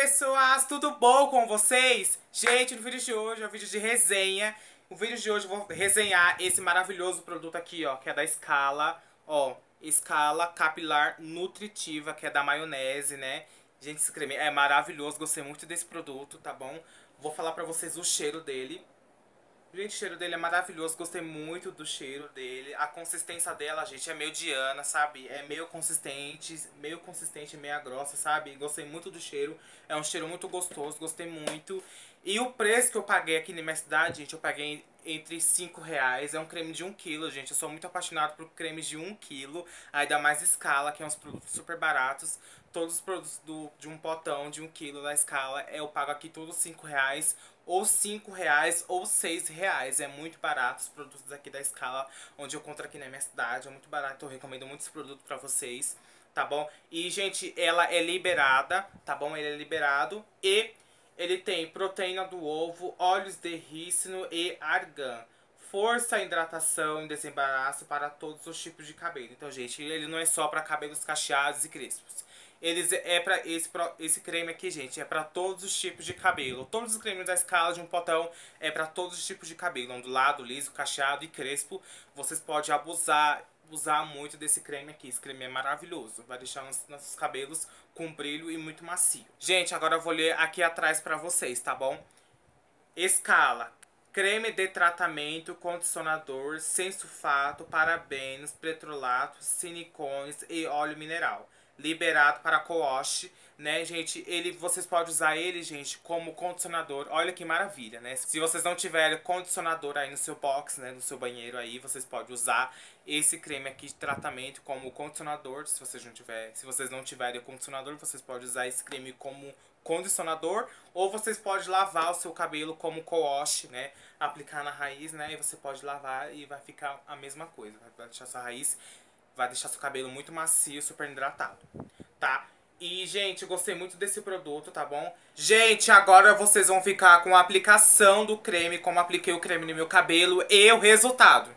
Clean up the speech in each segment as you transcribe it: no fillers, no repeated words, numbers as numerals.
pessoas, tudo bom com vocês? Gente, no vídeo de hoje é um vídeo de resenha. No vídeo de hoje eu vou resenhar esse maravilhoso produto aqui, ó, que é da Scala, ó, Scala Capilar Nutritiva, que é da maionese, né? Gente, esse creme é maravilhoso, gostei muito desse produto, tá bom? Vou falar pra vocês o cheiro dele. Gente, o cheiro dele é maravilhoso, gostei muito do cheiro dele. A consistência dela, gente, é mediana, sabe? É meio consistente, meia grossa, sabe? Gostei muito do cheiro. É um cheiro muito gostoso, gostei muito. E o preço que eu paguei aqui na minha cidade, gente, eu paguei entre R$5. É um creme de 1 kg, gente. Eu sou muito apaixonado por cremes de 1 kg. Aí dá mais Scala, que é uns produtos super baratos. Todos os produtos de um potão de 1 kg da Scala, eu pago aqui todos R$5. Ou R$5 ou R$6. É muito barato os produtos aqui da Scala, onde eu encontro aqui na minha cidade. É muito barato, eu recomendo muito esse produto pra vocês, tá bom? E, gente, ela é liberada, tá bom? Ele é liberado e ele tem proteína do ovo, óleos de rícino e argan. Força, hidratação e desembaraço para todos os tipos de cabelo. Então, gente, ele não é só para cabelos cacheados e crespos. Esse creme aqui, gente, é pra todos os tipos de cabelo. Todos os cremes da Scala de um potão é pra todos os tipos de cabelo. Ondulado, liso, cacheado e crespo. Vocês podem usar muito desse creme aqui. Esse creme é maravilhoso. Vai deixar nossos cabelos com brilho e muito macio. Gente, agora eu vou ler aqui atrás pra vocês, tá bom? Scala. Creme de tratamento, condicionador, sem sulfato, parabenos, petrolatos, silicones e óleo mineral. Liberado para co-wash, né, gente? Vocês podem usar ele, gente, como condicionador. Olha que maravilha, né? Se vocês não tiverem condicionador aí no seu box, né, no seu banheiro aí, vocês podem usar esse creme aqui de tratamento como condicionador. Se vocês não tiverem condicionador, vocês podem usar esse creme como condicionador, ou vocês podem lavar o seu cabelo como co-wash, né? Aplicar na raiz, né? E você pode lavar e vai ficar a mesma coisa. Vai deixar sua raiz, vai deixar seu cabelo muito macio, super hidratado, tá? E, gente, eu gostei muito desse produto, tá bom? Gente, agora vocês vão ficar com a aplicação do creme, como apliquei o creme no meu cabelo e o resultado.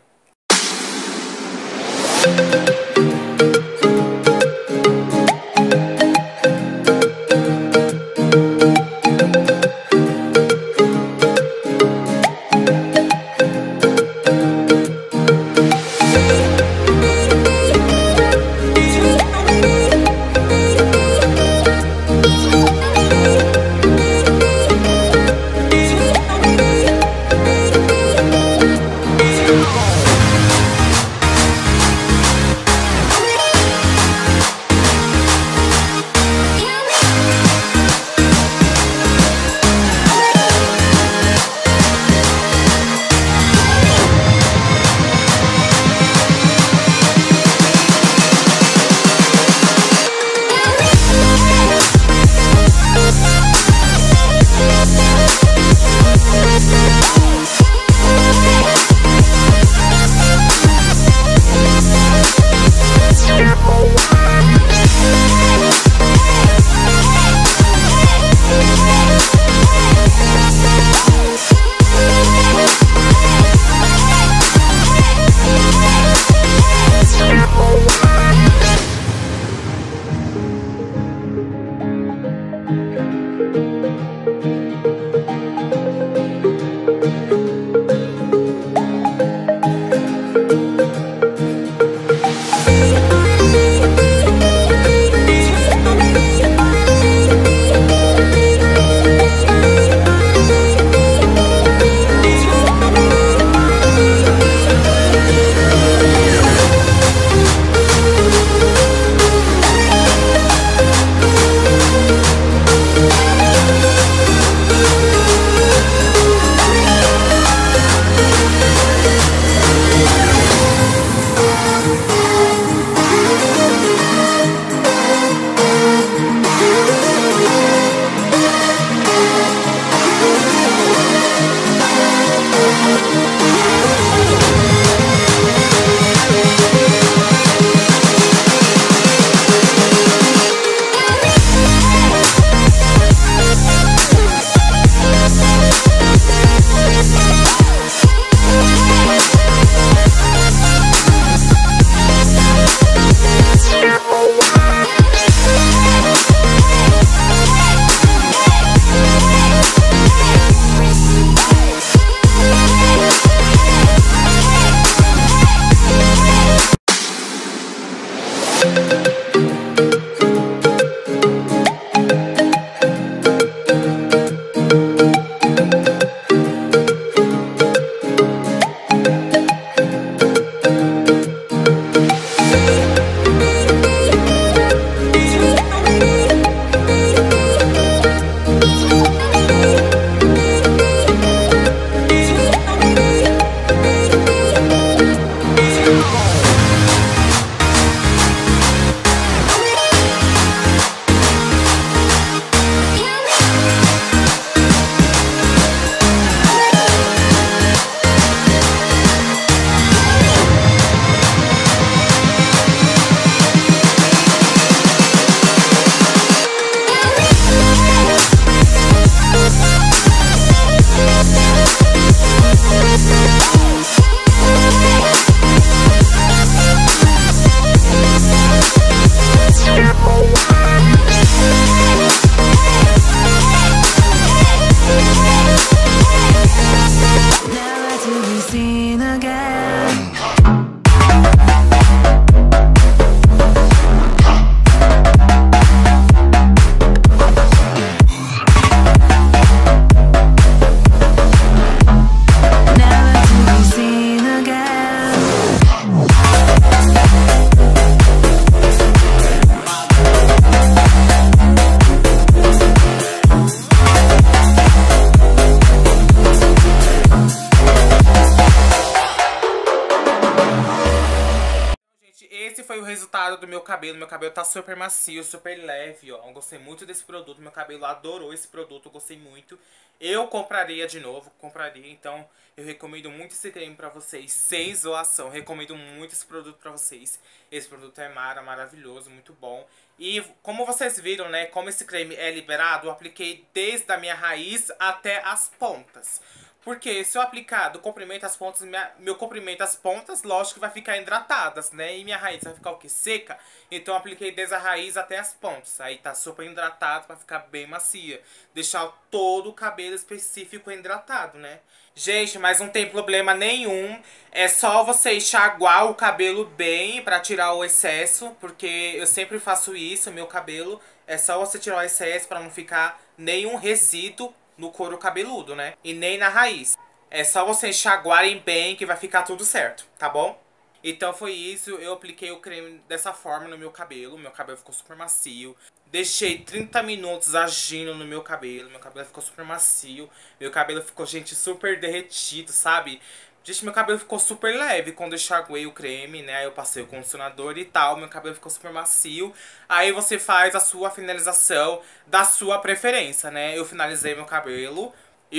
gostado do meu cabelo tá super macio, super leve, ó. Eu gostei muito desse produto, meu cabelo adorou esse produto, eu gostei muito. Eu compraria de novo, compraria, então eu recomendo muito esse creme pra vocês, sem zoação, recomendo muito esse produto pra vocês. Esse produto é maravilhoso, muito bom. E como vocês viram, né, como esse creme é liberado, eu apliquei desde a minha raiz até as pontas. Porque se eu aplicar do comprimento às pontas, meu comprimento às pontas, lógico que vai ficar hidratadas, né? E minha raiz vai ficar o quê? Seca. Então eu apliquei desde a raiz até as pontas. Aí tá super hidratado pra ficar bem macia. Deixar todo o cabelo específico hidratado, né? Gente, mas não tem problema nenhum. É só você enxaguar o cabelo bem pra tirar o excesso. Porque eu sempre faço isso, meu cabelo. É só você tirar o excesso pra não ficar nenhum resíduo no couro cabeludo, né? E nem na raiz. É só vocês enxaguarem bem que vai ficar tudo certo, tá bom? Então foi isso, eu apliquei o creme dessa forma no meu cabelo ficou super macio. Deixei 30 minutos agindo no meu cabelo ficou super macio. Meu cabelo ficou, gente, super derretido, sabe? Gente, meu cabelo ficou super leve quando eu enxaguei o creme, né? Eu passei o condicionador e tal, meu cabelo ficou super macio. Aí você faz a sua finalização da sua preferência, né? Eu finalizei meu cabelo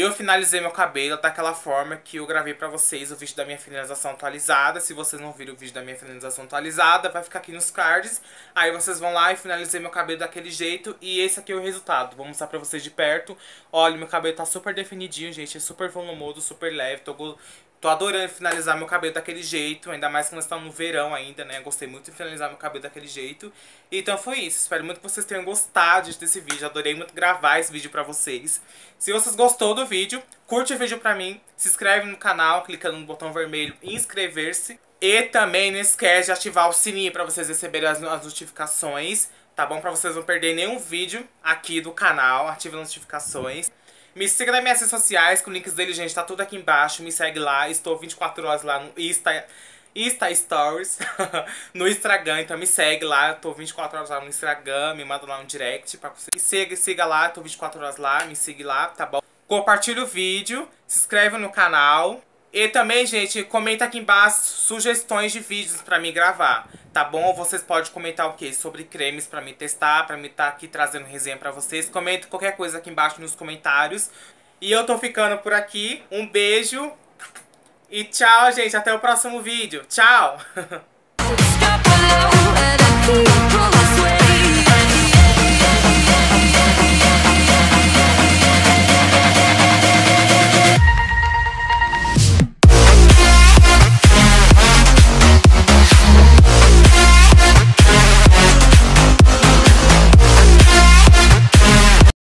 daquela forma que eu gravei pra vocês o vídeo da minha finalização atualizada. Se vocês não viram o vídeo da minha finalização atualizada, vai ficar aqui nos cards. Aí vocês vão lá e finalizei meu cabelo daquele jeito. E esse aqui é o resultado. Vou mostrar pra vocês de perto. Olha, meu cabelo tá super definidinho, gente. É super volumoso, super leve. Tô adorando finalizar meu cabelo daquele jeito. Ainda mais que nós estamos no verão ainda, né? Gostei muito de finalizar meu cabelo daquele jeito. Então foi isso. Espero muito que vocês tenham gostado desse vídeo. Adorei muito gravar esse vídeo pra vocês. Se vocês gostou do vídeo, curte o vídeo pra mim. Se inscreve no canal, clicando no botão vermelho inscrever-se. E também não esquece de ativar o sininho pra vocês receberem as notificações. Tá bom? Pra vocês não perderem nenhum vídeo aqui do canal. Ative as notificações. Me siga nas minhas redes sociais, com links dele, gente, tá tudo aqui embaixo. Me segue lá, estou 24 horas lá no Insta Stories, no Instagram, então me segue lá. Tô 24 horas lá no Instagram, me manda lá um direct pra você. Siga lá, tô 24 horas lá, me siga lá, tá bom? Compartilha o vídeo, se inscreve no canal. E também, gente, comenta aqui embaixo sugestões de vídeos pra mim gravar, tá bom? Vocês podem comentar o quê? Sobre cremes pra mim testar, pra mim estar aqui trazendo resenha pra vocês. Comenta qualquer coisa aqui embaixo nos comentários. E eu tô ficando por aqui. Um beijo. E tchau, gente. Até o próximo vídeo. Tchau!